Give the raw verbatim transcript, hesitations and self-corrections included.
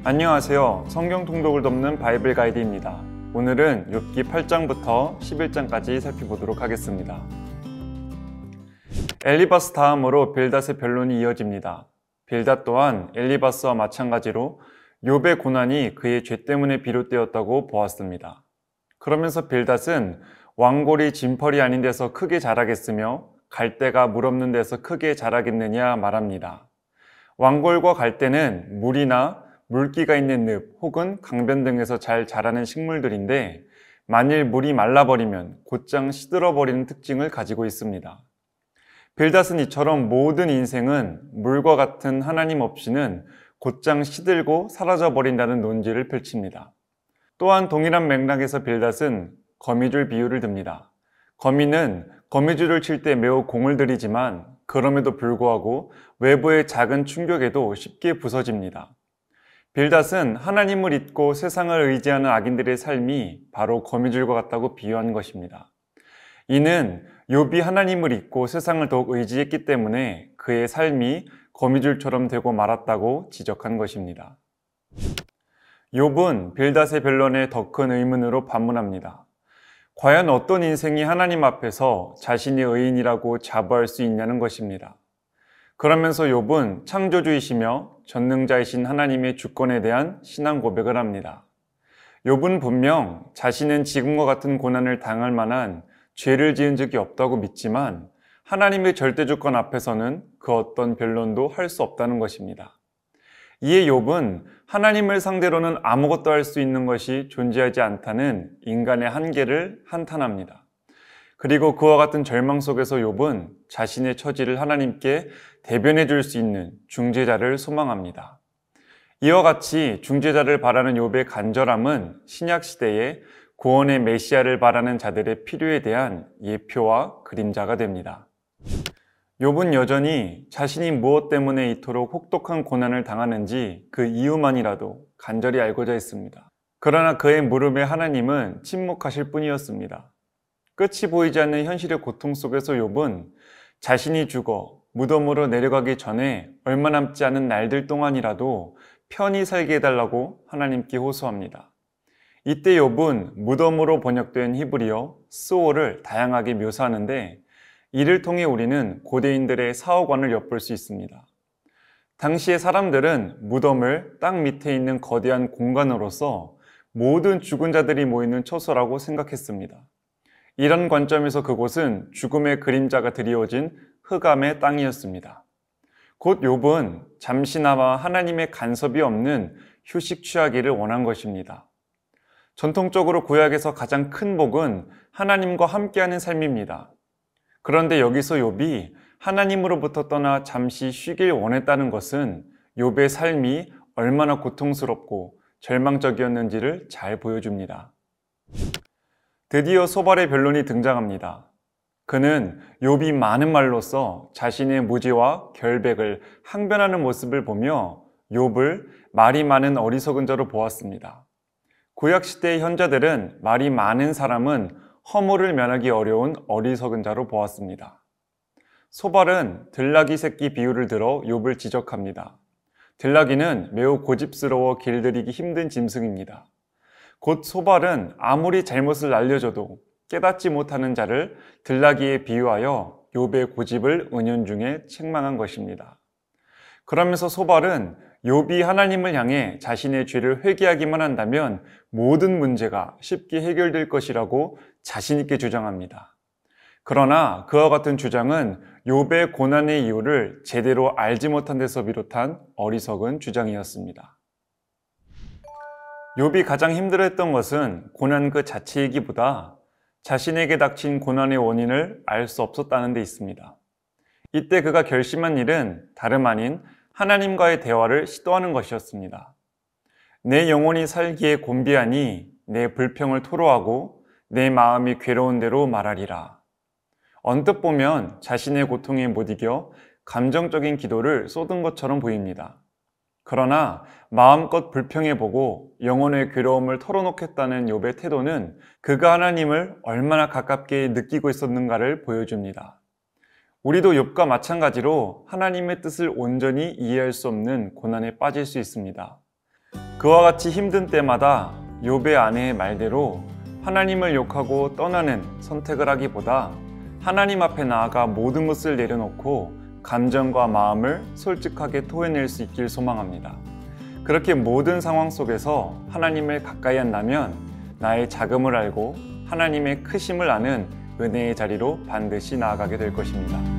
안녕하세요. 성경 통독을 돕는 바이블 가이드입니다. 오늘은 욥기 팔 장부터 십일 장까지 살펴보도록 하겠습니다. 엘리바스 다음으로 빌닷의 변론이 이어집니다. 빌닷 또한 엘리바스와 마찬가지로 욥의 고난이 그의 죄 때문에 비롯되었다고 보았습니다. 그러면서 빌닷은 왕골이 진펄이 아닌 데서 크게 자라겠으며 갈대가 물 없는 데서 크게 자라겠느냐 말합니다. 왕골과 갈대는 물이나 물기가 있는 늪 혹은 강변 등에서 잘 자라는 식물들인데 만일 물이 말라버리면 곧장 시들어버리는 특징을 가지고 있습니다. 빌닷은 이처럼 모든 인생은 물과 같은 하나님 없이는 곧장 시들고 사라져버린다는 논지를 펼칩니다. 또한 동일한 맥락에서 빌닷은 거미줄 비유를 듭니다. 거미는 거미줄을 칠 때 매우 공을 들이지만 그럼에도 불구하고 외부의 작은 충격에도 쉽게 부서집니다. 빌닷은 하나님을 잊고 세상을 의지하는 악인들의 삶이 바로 거미줄과 같다고 비유한 것입니다. 이는 욥이 하나님을 잊고 세상을 더욱 의지했기 때문에 그의 삶이 거미줄처럼 되고 말았다고 지적한 것입니다. 욥은 빌닷의 변론에 더 큰 의문으로 반문합니다. 과연 어떤 인생이 하나님 앞에서 자신이 의인이라고 자부할 수 있냐는 것입니다. 그러면서 욥은 창조주이시며 전능자이신 하나님의 주권에 대한 신앙 고백을 합니다. 욥은 분명 자신은 지금과 같은 고난을 당할 만한 죄를 지은 적이 없다고 믿지만 하나님의 절대주권 앞에서는 그 어떤 변론도 할 수 없다는 것입니다. 이에 욥은 하나님을 상대로는 아무것도 할 수 있는 것이 존재하지 않다는 인간의 한계를 한탄합니다. 그리고 그와 같은 절망 속에서 욥은 자신의 처지를 하나님께 대변해 줄 수 있는 중재자를 소망합니다. 이와 같이 중재자를 바라는 욥의 간절함은 신약시대에 구원의 메시아를 바라는 자들의 필요에 대한 예표와 그림자가 됩니다. 욥은 여전히 자신이 무엇 때문에 이토록 혹독한 고난을 당하는지 그 이유만이라도 간절히 알고자 했습니다. 그러나 그의 물음에 하나님은 침묵하실 뿐이었습니다. 끝이 보이지 않는 현실의 고통 속에서 욥은 자신이 죽어 무덤으로 내려가기 전에 얼마 남지 않은 날들 동안이라도 편히 살게 해달라고 하나님께 호소합니다. 이때 욥은 무덤으로 번역된 히브리어 스오를 다양하게 묘사하는데 이를 통해 우리는 고대인들의 사후관을 엿볼 수 있습니다. 당시의 사람들은 무덤을 땅 밑에 있는 거대한 공간으로서 모든 죽은 자들이 모이는 처소라고 생각했습니다. 이런 관점에서 그곳은 죽음의 그림자가 드리워진 흑암의 땅이었습니다. 곧 욥은 잠시나마 하나님의 간섭이 없는 휴식 취하기를 원한 것입니다. 전통적으로 구약에서 가장 큰 복은 하나님과 함께하는 삶입니다. 그런데 여기서 욥이 하나님으로부터 떠나 잠시 쉬길 원했다는 것은 욥의 삶이 얼마나 고통스럽고 절망적이었는지를 잘 보여줍니다. 드디어 소발의 변론이 등장합니다. 그는 욥이 많은 말로써 자신의 무지와 결백을 항변하는 모습을 보며 욥을 말이 많은 어리석은 자로 보았습니다. 구약시대의 현자들은 말이 많은 사람은 허물을 면하기 어려운 어리석은 자로 보았습니다. 소발은 들나귀 새끼 비유를 들어 욥을 지적합니다. 들나귀는 매우 고집스러워 길들이기 힘든 짐승입니다. 곧 소발은 아무리 잘못을 알려줘도 깨닫지 못하는 자를 들나귀에 비유하여 욥의 고집을 은연중에 책망한 것입니다. 그러면서 소발은 욥이 하나님을 향해 자신의 죄를 회개하기만 한다면 모든 문제가 쉽게 해결될 것이라고 자신 있게 주장합니다. 그러나 그와 같은 주장은 욥의 고난의 이유를 제대로 알지 못한 데서 비롯한 어리석은 주장이었습니다. 욥이 가장 힘들어했던 것은 고난 그 자체이기보다 자신에게 닥친 고난의 원인을 알 수 없었다는 데 있습니다. 이때 그가 결심한 일은 다름 아닌 하나님과의 대화를 시도하는 것이었습니다. 내 영혼이 살기에 곤비하니 내 불평을 토로하고 내 마음이 괴로운 대로 말하리라. 언뜻 보면 자신의 고통에 못 이겨 감정적인 기도를 쏟은 것처럼 보입니다. 그러나 마음껏 불평해보고 영혼의 괴로움을 털어놓겠다는 욥의 태도는 그가 하나님을 얼마나 가깝게 느끼고 있었는가를 보여줍니다. 우리도 욥과 마찬가지로 하나님의 뜻을 온전히 이해할 수 없는 고난에 빠질 수 있습니다. 그 그와 같이 힘든 때마다 욥의 아내의 말대로 하나님을 욕하고 떠나는 선택을 하기보다 하나님 앞에 나아가 모든 것을 내려놓고 감정과 마음을 솔직하게 토해낼 수 있길 소망합니다. 그렇게 모든 상황 속에서 하나님을 가까이 한다면 나의 작음을 알고 하나님의 크심을 아는 은혜의 자리로 반드시 나아가게 될 것입니다.